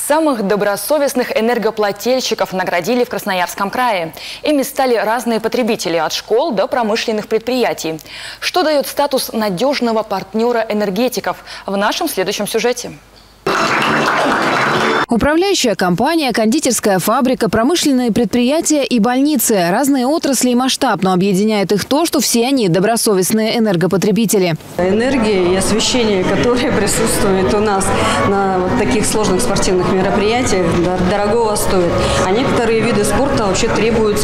Самых добросовестных энергоплательщиков наградили в Красноярском крае. Ими стали разные потребители от школ до промышленных предприятий. Что дает статус надежного партнера энергетиков? В нашем следующем сюжете. Управляющая компания, кондитерская фабрика, промышленные предприятия и больницы. Разные отрасли и масштаб, но объединяет их то, что все они добросовестные энергопотребители. Энергия и освещение, которые присутствуют у нас на вот таких сложных спортивных мероприятиях, дорогого стоят. А некоторые виды спорта вообще требуют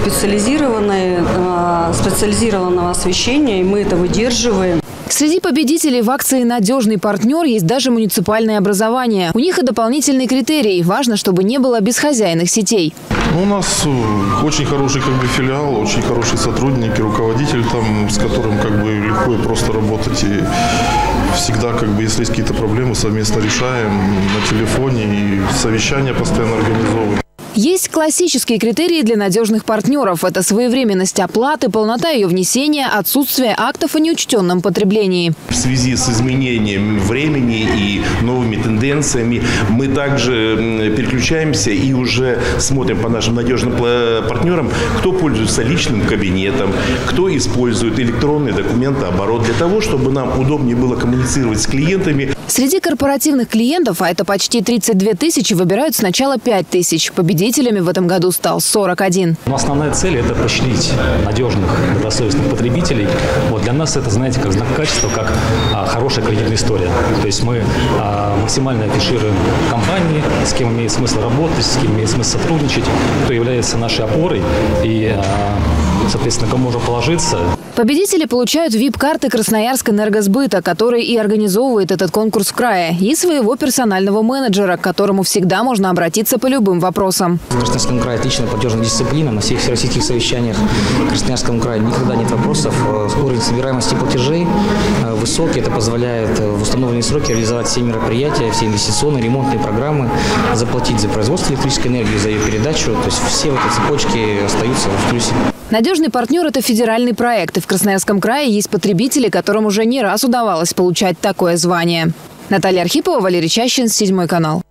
специализированного освещения, и мы это выдерживаем. Среди победителей в акции «Надежный партнер» есть даже муниципальное образование. У них и дополнительный критерий. Важно, чтобы не было бесхозяйных сетей. У нас очень хороший филиал, очень хорошие сотрудники, руководитель, с которым легко и просто работать. И всегда, если есть какие-то проблемы, совместно решаем на телефоне и совещания постоянно организовываем. Есть классические критерии для надежных партнеров. Это своевременность оплаты, полнота ее внесения, отсутствие актов о неучтенном потреблении. В связи с изменением времени и новыми тенденциями мы также переключаемся и уже смотрим по нашим надежным партнерам, кто пользуется личным кабинетом, кто использует электронный документооборот для того, чтобы нам удобнее было коммуницировать с клиентами. Среди корпоративных клиентов, а это почти 32 тысячи, выбирают сначала 5 тысяч. Победителями в этом году стал 41. Основная цель – это поощрить надежных, добросовестных потребителей. Для нас это, знаете, как знак качества, как хорошая кредитная история. То есть мы максимально афишируем компании, с кем имеет смысл работать, с кем имеет смысл сотрудничать, кто является нашей опорой и, соответственно, кому можно положиться. Победители получают VIP-карты Красноярск Энергосбыта, который и организовывает этот конкурс в крае, и своего персонального менеджера, к которому всегда можно обратиться по любым вопросам. В Красноярском крае отличная платежная дисциплина. На всех всероссийских совещаниях в Красноярском крае никогда нет вопросов. Уровень собираемости платежей высокий. Это позволяет в установленные сроки реализовать все мероприятия, все инвестиционные, ремонтные программы, заплатить за производство электрической энергии, за ее передачу. То есть все вот эти цепочки остаются в плюсе. Надежный партнер – это федеральный проект. И в Красноярском крае есть потребители, которым уже не раз удавалось получать такое звание. Наталья Архипова, Валерий Чащин, 7 канал.